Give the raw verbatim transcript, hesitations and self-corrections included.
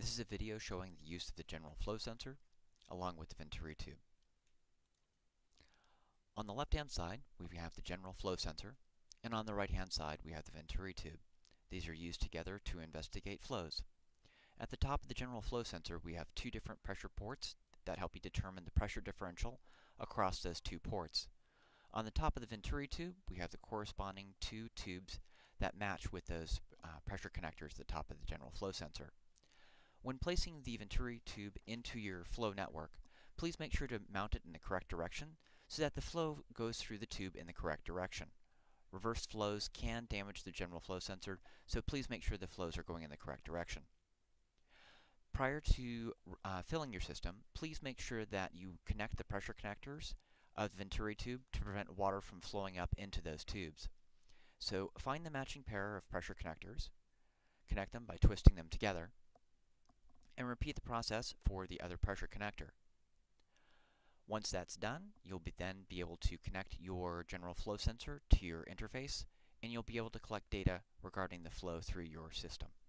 This is a video showing the use of the general flow sensor along with the Venturi tube. On the left hand side we have the general flow sensor, and on the right hand side we have the Venturi tube. These are used together to investigate flows. At the top of the general flow sensor we have two different pressure ports that help you determine the pressure differential across those two ports. On the top of the Venturi tube we have the corresponding two tubes that match with those uh, pressure connectors at the top of the general flow sensor. When placing the Venturi tube into your flow network, please make sure to mount it in the correct direction so that the flow goes through the tube in the correct direction. Reverse flows can damage the general flow sensor, so please make sure the flows are going in the correct direction. Prior to uh, filling your system, please make sure that you connect the pressure connectors of the Venturi tube to prevent water from flowing up into those tubes. So find the matching pair of pressure connectors, connect them by twisting them together, and repeat the process for the other pressure connector. Once that's done, you'll be then be able to connect your general flow sensor to your interface, and you'll be able to collect data regarding the flow through your system.